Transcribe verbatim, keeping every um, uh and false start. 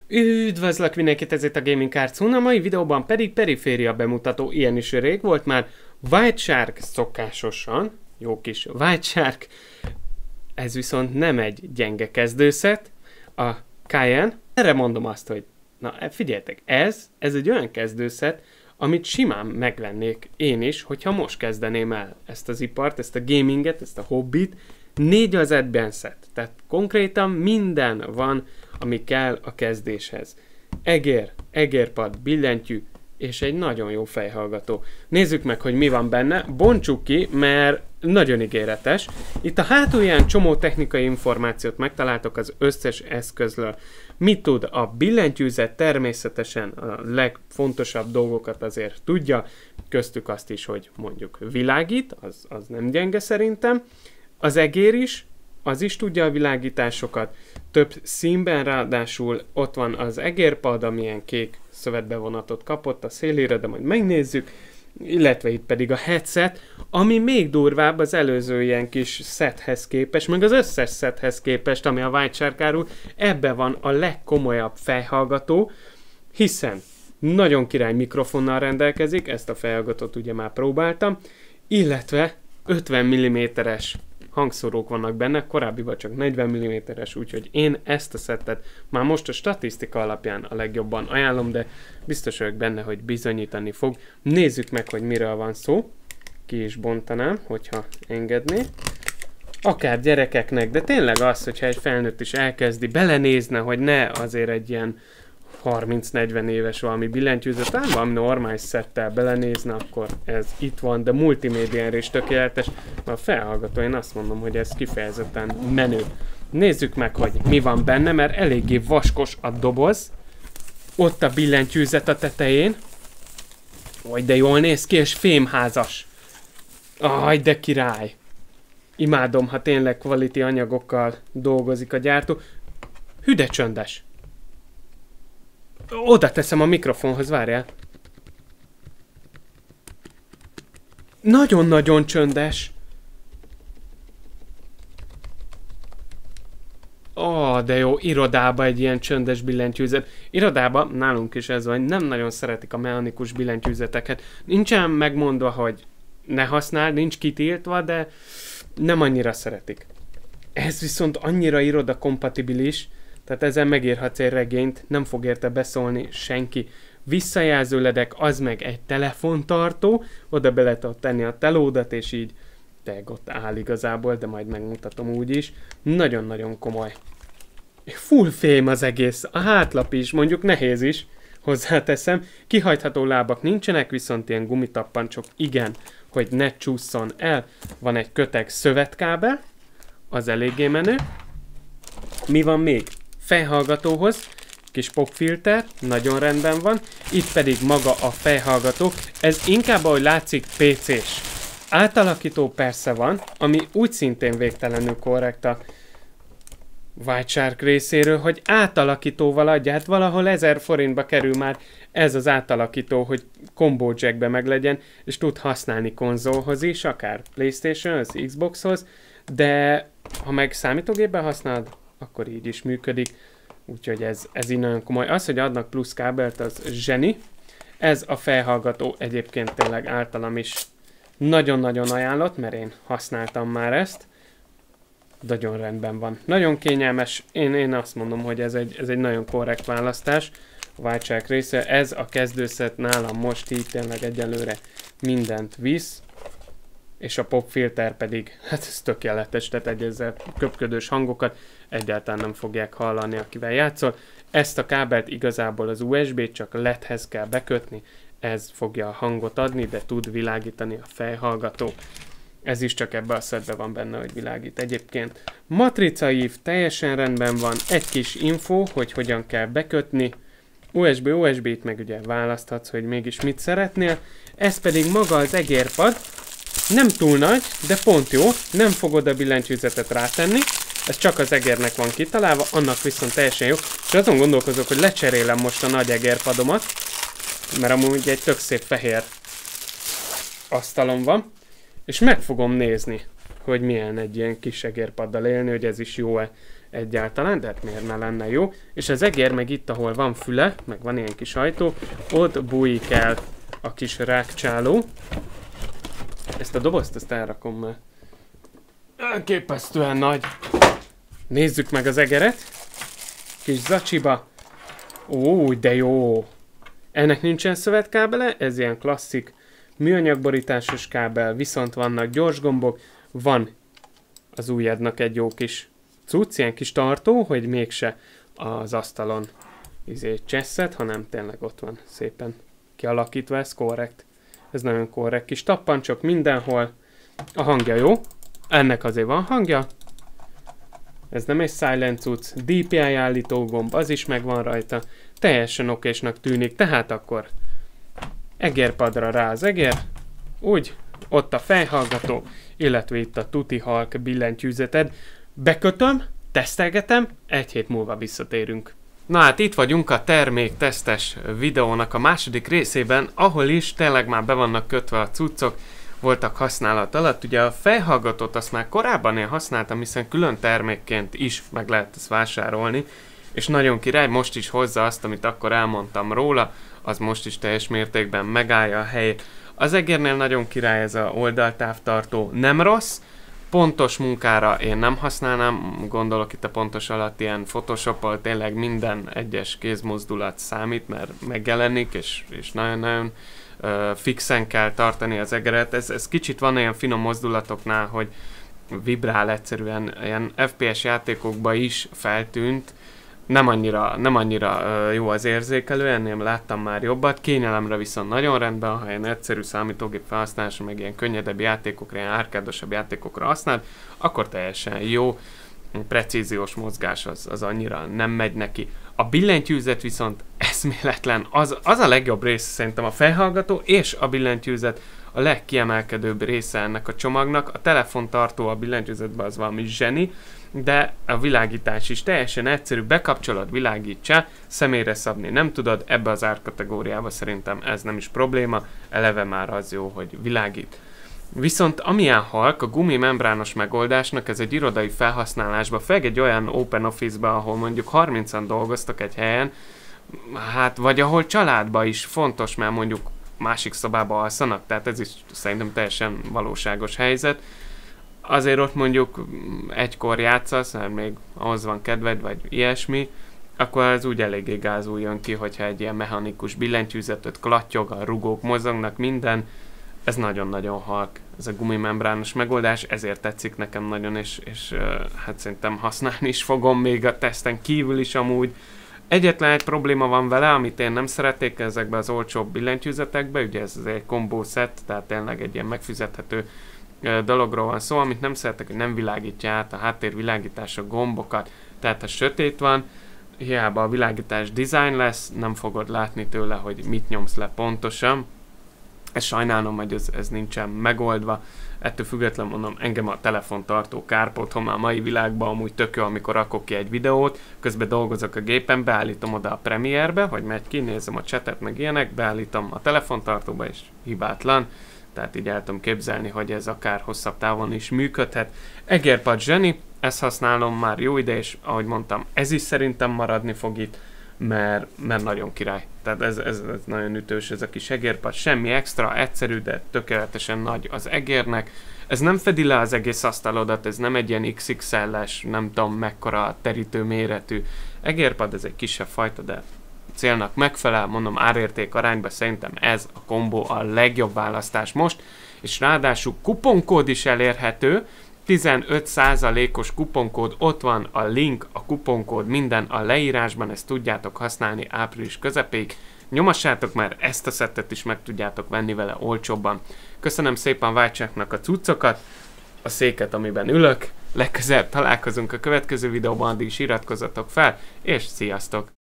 Üdvözlök mindenkit, ez itt a Gaming Cartoon, a mai videóban pedig periféria bemutató, ilyen is rég volt már. White Shark szokásosan, jó kis White Shark, ez viszont nem egy gyenge kezdőszet, a Cayenne. Erre mondom azt, hogy na figyeljetek, ez, ez egy olyan kezdőszet, amit simán megvennék én is, hogyha most kezdeném el ezt az ipart, ezt a gaminget, ezt a hobbit, négy az egyben szett. Tehát konkrétan minden van, ami kell a kezdéshez. Egér, egérpad, billentyű, és egy nagyon jó fejhallgató. Nézzük meg, hogy mi van benne, bontsuk ki, mert nagyon ígéretes. Itt a hátulján csomó technikai információt megtaláltok az összes eszközről. Mit tud a billentyűzet? Természetesen a legfontosabb dolgokat azért tudja, köztük azt is, hogy mondjuk világít, az, az nem gyenge szerintem. Az egér is, az is tudja a világításokat, több színben, ráadásul ott van az egérpad, amilyen kék szövetbevonatot kapott a szélére, de majd megnézzük, illetve itt pedig a headset, ami még durvább az előző ilyen kis szethez képest, meg az összes szethez képest, ami a White Shark árul, ebbe van a legkomolyabb fejhallgató, hiszen nagyon király mikrofonnal rendelkezik, ezt a fejhallgatót ugye már próbáltam, illetve ötven milliméteres hangszórók vannak benne, korábbiban csak negyven milliméteres, úgyhogy én ezt a szettet már most a statisztika alapján a legjobban ajánlom, de biztos vagyok benne, hogy bizonyítani fog. Nézzük meg, hogy miről van szó. Ki is bontanám, hogyha engedné. Akár gyerekeknek, de tényleg az, hogyha egy felnőtt is elkezdi, belenézne, hogy ne azért egy ilyen harminc-negyven éves valami billentyűzet, talán valami normális szettel belenézne, akkor ez itt van, de multimédiára is tökéletes. A felhallgató, én azt mondom, hogy ez kifejezetten menő. Nézzük meg, hogy mi van benne, mert eléggé vaskos a doboz. Ott a billentyűzet a tetején. Hogy de jól néz ki, és fémházas. Aj, de király. Imádom, ha tényleg quality anyagokkal dolgozik a gyártó. Hű, de csöndes. Oda teszem a mikrofonhoz, várjál. Nagyon-nagyon csöndes. Ó, oh, de jó, irodába egy ilyen csöndes billentyűzet. Irodába, nálunk is ez van, nem nagyon szeretik a mechanikus billentyűzeteket. Nincsen megmondva, hogy ne használd, nincs kitiltva, de nem annyira szeretik. Ez viszont annyira iroda kompatibilis, tehát ezzel megírhatsz egy regényt, nem fog érte beszólni senki. Visszajelzőledek, az meg egy telefontartó, oda bele tudod tenni a telódat, és így teg ott áll igazából, de majd megmutatom úgy is. Nagyon-nagyon komoly. Full fém az egész, a hátlap is, mondjuk nehéz is, hozzáteszem. Kihajtható lábak nincsenek, viszont ilyen gumitappancsok igen, hogy ne csúszson el. Van egy köteg szövetkábel, az eléggé menő. Mi van még? Fejhallgatóhoz, kis popfilter, nagyon rendben van, itt pedig maga a fejhallgató, ez inkább ahogy látszik pé cés. Átalakító persze van, ami úgy szintén végtelenül korrekt a White Shark részéről, hogy átalakítóval adja, hát valahol ezer forintba kerül már ez az átalakító, hogy combo jackbe meglegyen, és tud használni konzolhoz is, akár PlayStationhoz, Xboxhoz, de ha meg számítógépben használod, akkor így is működik, úgyhogy ez, ez így nagyon komoly. Az, hogy adnak plusz kábelt, az zseni. Ez a fejhallgató egyébként tényleg általam is nagyon-nagyon ajánlott, mert én használtam már ezt. Nagyon rendben van. Nagyon kényelmes. Én, én azt mondom, hogy ez egy, ez egy nagyon korrekt választás a White Shark része. Ez a kezdőszet nálam most így tényleg egyelőre mindent visz. És a popfilter pedig, hát ez tökéletes, tehát egy ezzel köpködős hangokat egyáltalán nem fogják hallani, akivel játszol. Ezt a kábelt igazából az u es bé-t csak el é dé-hez kell bekötni, ez fogja a hangot adni, de tud világítani a fejhallgató. Ez is csak ebbe a szetbe van benne, hogy világít. Egyébként matricaív teljesen rendben van, egy kis info, hogy hogyan kell bekötni. u es bé, u es bé-t meg ugye választhatsz, hogy mégis mit szeretnél. Ez pedig maga az egérpad. Nem túl nagy, de pont jó, nem fogod a billentyűzetet rátenni, ez csak az egérnek van kitalálva, annak viszont teljesen jó. És azon gondolkozok, hogy lecserélem most a nagy egérpadomat, mert amúgy egy tök szép fehér asztalom van, és meg fogom nézni, hogy milyen egy ilyen kis egérpaddal élni, hogy ez is jó-e egyáltalán, de hát miért ne lenne jó. És az egér meg itt, ahol van füle, meg van ilyen kis ajtó, ott bújik el a kis rákcsáló. Ezt a dobozt, ezt elrakom már. Elképesztően nagy. Nézzük meg az egeret. Kis zacsiba. Ó, de jó. Ennek nincsen szövetkábele, ez ilyen klasszik műanyagborításos kábel, viszont vannak gyors gombok, van az ujjadnak egy jó kis cucc, ilyen kis tartó, hogy mégse az asztalon izé csesszed, hanem tényleg ott van szépen kialakítva, ez korrekt. Ez nagyon korrekt. Kis tappancsok mindenhol. A hangja jó. Ennek azért van hangja. Ez nem egy silent cucc. dé pé i állító gomb, az is megvan rajta. Teljesen okésnak tűnik. Tehát akkor egérpadra rá az egér. Úgy, ott a fejhallgató, illetve itt a Tutti Halk billentyűzeted. Bekötöm, tesztelgetem, egy hét múlva visszatérünk. Na hát itt vagyunk a termék tesztes videónak a második részében, ahol is tényleg már be vannak kötve a cuccok, voltak használat alatt. Ugye a fejhallgatót azt már korábban én használtam, hiszen külön termékként is meg lehet ezt vásárolni, és nagyon király, most is hozza azt, amit akkor elmondtam róla, az most is teljes mértékben megállja a helyét. Az egérnél nagyon király ez a oldaltávtartó, nem rossz, pontos munkára én nem használnám, gondolok itt a pontos alatt ilyen Photoshop-al, tényleg minden egyes kézmozdulat számít, mert megjelenik, és, és nagyon-nagyon uh, fixen kell tartani az egeret. Ez, ez kicsit van ilyen finom mozdulatoknál, hogy vibrál egyszerűen, ilyen ef pé es játékokban is feltűnt, nem annyira, nem annyira uh, jó az érzékelő, ennél láttam már jobbat, kényelemre viszont nagyon rendben, ha ilyen egyszerű számítógép felhasználásra, meg ilyen könnyedebb játékokra, ilyen árkádosabb játékokra használod, akkor teljesen jó, precíziós mozgás az, az annyira nem megy neki. A billentyűzet viszont eszméletlen, az, az a legjobb része szerintem a fejhallgató és a billentyűzet a legkiemelkedőbb része ennek a csomagnak. A telefontartó a billentyűzetben az valami zseni, de a világítás is teljesen egyszerű, bekapcsolod, világítsá, személyre szabni nem tudod, ebbe az árkategóriába szerintem ez nem is probléma, eleve már az jó, hogy világít. Viszont amilyen halk, a gumimembrános megoldásnak ez egy irodai felhasználásba, főleg egy olyan open office-ba, ahol mondjuk harmincan dolgoztak egy helyen, hát vagy ahol családba is fontos, mert mondjuk másik szobába alszanak, tehát ez is szerintem teljesen valóságos helyzet. Azért ott mondjuk egykor játszasz, mert még ahhoz van kedved, vagy ilyesmi, akkor az úgy eléggé gázul jön ki, hogyha egy ilyen mechanikus billentyűzetet klattyog, a rugók mozognak, minden. Ez nagyon-nagyon halk, ez a gumimembrános megoldás, ezért tetszik nekem nagyon, és, és uh, hát szerintem használni is fogom még a teszten kívül is amúgy. Egyetlen egy probléma van vele, amit én nem szeretnék ezekben az olcsóbb billentyűzetekben, ugye ez egy kombó set, tehát tényleg egy ilyen megfizethető dologról van szó, amit nem szeretek, hogy nem világítja át a háttérvilágítás a gombokat, tehát ha sötét van, hiába a világítás design lesz, nem fogod látni tőle, hogy mit nyomsz le pontosan. Ezt sajnálom, hogy ez, ez nincsen megoldva, ettől függetlenül mondom, engem a telefontartó kárpót, ha már a mai világban amúgy tök jó, amikor rakok ki egy videót, közben dolgozok a gépen, beállítom oda a Premiere-be, hogy megy ki, nézem a chatet meg ilyenek, beállítom a telefontartóba és hibátlan. Tehát így el tudom képzelni, hogy ez akár hosszabb távon is működhet. Egérpad zseni, ezt használom már jó ide, és ahogy mondtam, ez is szerintem maradni fog itt, mert, mert nagyon király. Tehát ez, ez, ez nagyon ütős ez a kis egérpad, semmi extra, egyszerű, de tökéletesen nagy az egérnek. Ez nem fedi le az egész asztalodat, ez nem egy ilyen iksz iksz el-es, nem tudom mekkora terítő méretű egérpad, ez egy kisebb fajta, de célnak megfelel, mondom árérték arányban szerintem ez a kombó a legjobb választás most, és ráadásul kuponkód is elérhető, tizenöt százalékos kuponkód, ott van a link, a kuponkód minden a leírásban, ezt tudjátok használni április közepéig, nyomassátok, mert ezt a szettet is meg tudjátok venni vele olcsóbban. Köszönöm szépen Vájcsáknak a cuccokat, a széket, amiben ülök, legközelebb találkozunk a következő videóban, addig is iratkozzatok fel, és sziasztok!